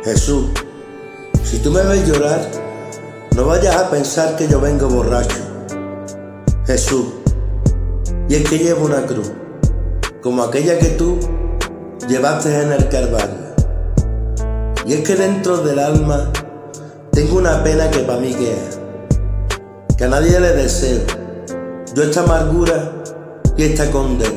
Jesús, si tú me ves llorar, no vayas a pensar que yo vengo borracho. Jesús, y es que llevo una cruz, como aquella que tú llevaste en el Calvario. Y es que dentro del alma tengo una pena que para mí que a nadie le deseo. Yo esta amargura y esta condena.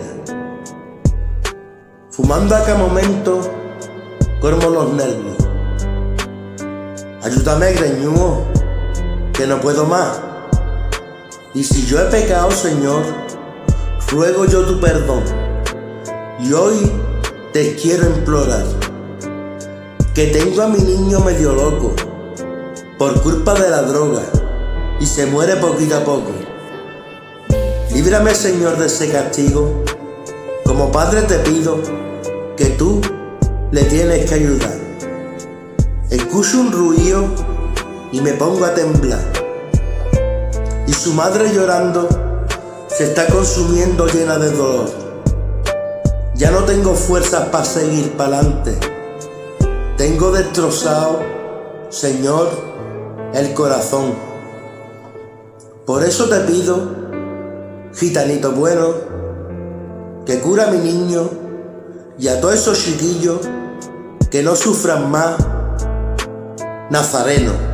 Fumando a cada momento colmo los nervios. Ayúdame, greñudo, que no puedo más. Y si yo he pecado, Señor, ruego yo tu perdón. Y hoy te quiero implorar, que tengo a mi niño medio loco por culpa de la droga y se muere poquito a poco. Líbrame, Señor, de ese castigo. Como padre te pido que tú le tienes que ayudar. Escucho un ruido y me pongo a temblar. Y su madre llorando se está consumiendo llena de dolor. Ya no tengo fuerzas para seguir para adelante. Tengo destrozado, Señor, el corazón. Por eso te pido, gitanito bueno, que cura a mi niño y a todos esos chiquillos que no sufran más. Nazareno.